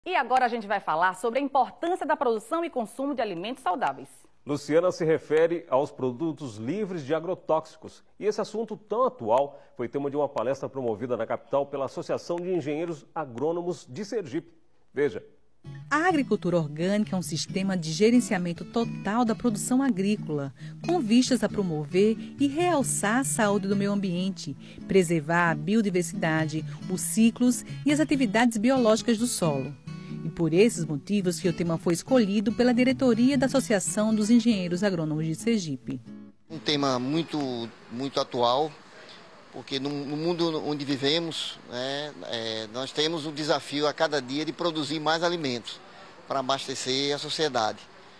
E agora a gente vai falar sobre a importância da produção e consumo de alimentos saudáveis. Luciana se refere aos produtos livres de agrotóxicos. E esse assunto tão atual foi tema de uma palestra promovida na capital pela Associação de Engenheiros Agrônomos de Sergipe. Veja. A agricultura orgânica é um sistema de gerenciamento total da produção agrícola, com vistas a promover e realçar a saúde do meio ambiente, preservar a biodiversidade, os ciclos e as atividades biológicas do solo. E por esses motivos que o tema foi escolhido pela diretoria da Associação dos Engenheiros Agrônomos de Sergipe. Um tema muito atual, porque no mundo onde vivemos, nós temos o desafio a cada dia de produzir mais alimentos para abastecer a sociedade.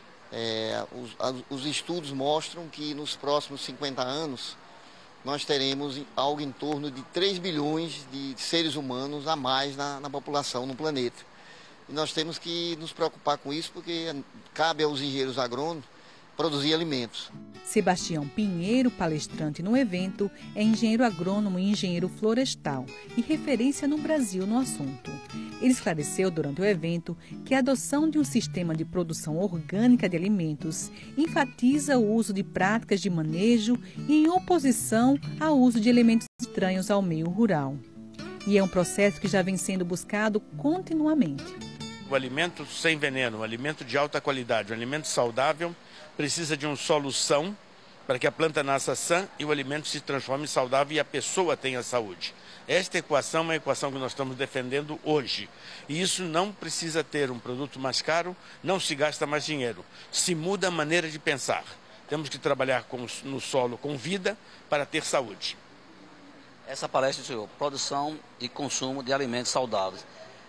Os estudos mostram que nos próximos 50 anos nós teremos algo em torno de 3 bilhões de seres humanos a mais na população, no planeta. E nós temos que nos preocupar com isso, porque cabe aos engenheiros agrônomos produzir alimentos. Sebastião Pinheiro, palestrante no evento, é engenheiro agrônomo e engenheiro florestal e referência no Brasil no assunto. Ele esclareceu durante o evento que a adoção de um sistema de produção orgânica de alimentos enfatiza o uso de práticas de manejo e em oposição ao uso de elementos estranhos ao meio rural. E é um processo que já vem sendo buscado continuamente. O alimento sem veneno, o alimento de alta qualidade, o alimento saudável, precisa de uma solução para que a planta nasça sã e o alimento se transforme saudável e a pessoa tenha saúde. Esta equação é uma equação que nós estamos defendendo hoje. E isso não precisa ter um produto mais caro, não se gasta mais dinheiro. Se muda a maneira de pensar. Temos que trabalhar no solo com vida para ter saúde. Essa palestra, senhor, produção e consumo de alimentos saudáveis.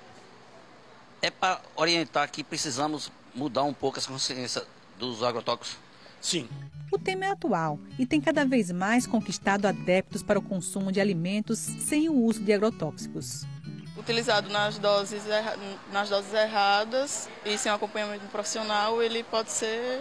É para orientar que precisamos mudar um pouco essa consciência dos agrotóxicos? Sim. O tema é atual e tem cada vez mais conquistado adeptos para o consumo de alimentos sem o uso de agrotóxicos. Utilizado nas doses erradas e sem um acompanhamento profissional, ele pode ser,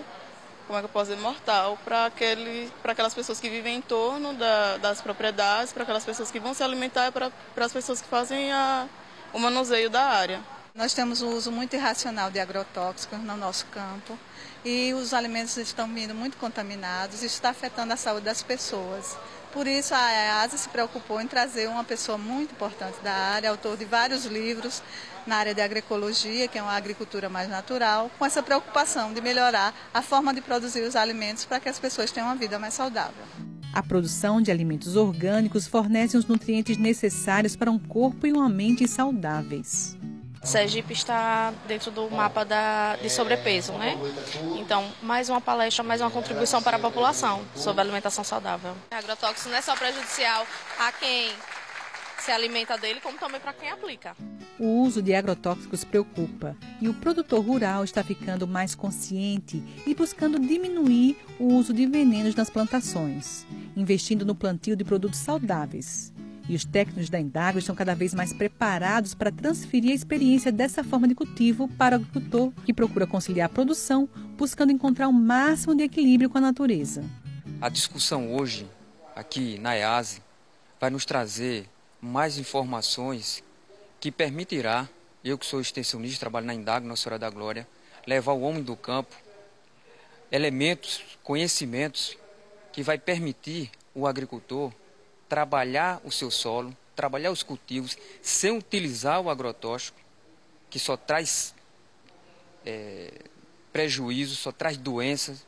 mortal para aquelas pessoas que vivem em torno das propriedades, para aquelas pessoas que vão se alimentar e para as pessoas que fazem o manuseio da área. Nós temos o uso muito irracional de agrotóxicos no nosso campo e os alimentos estão vindo muito contaminados, isso está afetando a saúde das pessoas. Por isso a EASA se preocupou em trazer uma pessoa muito importante da área, autor de vários livros na área de agroecologia, que é uma agricultura mais natural, com essa preocupação de melhorar a forma de produzir os alimentos para que as pessoas tenham uma vida mais saudável. A produção de alimentos orgânicos fornece os nutrientes necessários para um corpo e uma mente saudáveis. Sergipe está dentro do mapa de sobrepeso, né? Então, mais uma palestra, mais uma contribuição para a população sobre alimentação saudável. O agrotóxico não é só prejudicial a quem se alimenta dele, como também para quem aplica. O uso de agrotóxicos preocupa e o produtor rural está ficando mais consciente e buscando diminuir o uso de venenos nas plantações, investindo no plantio de produtos saudáveis. E os técnicos da Indago estão cada vez mais preparados para transferir a experiência dessa forma de cultivo para o agricultor que procura conciliar a produção, buscando encontrar o máximo de equilíbrio com a natureza. A discussão hoje, aqui na EASA, vai nos trazer mais informações que permitirá, eu que sou extensionista, trabalho na Indago, Nossa Senhora da Glória, levar o homem do campo, elementos, conhecimentos que vai permitir o agricultor trabalhar o seu solo, trabalhar os cultivos, sem utilizar o agrotóxico, que só traz prejuízo, só traz doenças,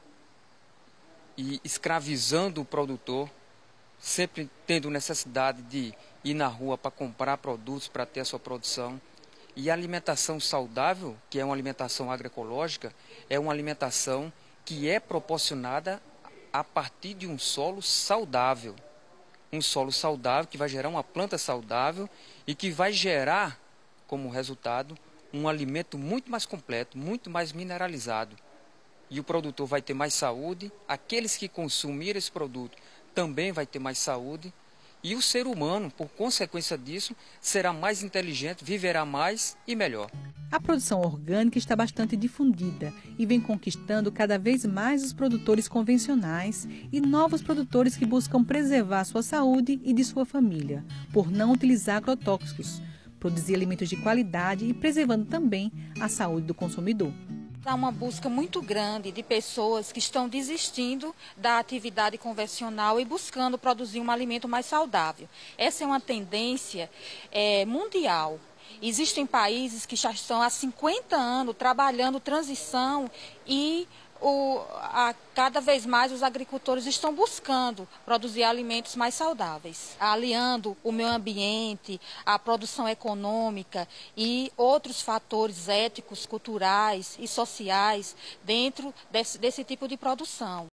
e escravizando o produtor, sempre tendo necessidade de ir na rua para comprar produtos para ter a sua produção. E a alimentação saudável, que é uma alimentação agroecológica, é uma alimentação que é proporcionada a partir de um solo saudável. Um solo saudável que vai gerar uma planta saudável e que vai gerar, como resultado, um alimento muito mais completo, muito mais mineralizado. E o produtor vai ter mais saúde, aqueles que consumirem esse produto também vai ter mais saúde e o ser humano, por consequência disso, será mais inteligente, viverá mais e melhor. A produção orgânica está bastante difundida e vem conquistando cada vez mais os produtores convencionais e novos produtores que buscam preservar sua saúde e de sua família, por não utilizar agrotóxicos, produzir alimentos de qualidade e preservando também a saúde do consumidor. Há uma busca muito grande de pessoas que estão desistindo da atividade convencional e buscando produzir um alimento mais saudável. Essa é uma tendência mundial. Existem países que já estão há 50 anos trabalhando transição e cada vez mais os agricultores estão buscando produzir alimentos mais saudáveis, aliando o meio ambiente, a produção econômica e outros fatores éticos, culturais e sociais dentro desse tipo de produção.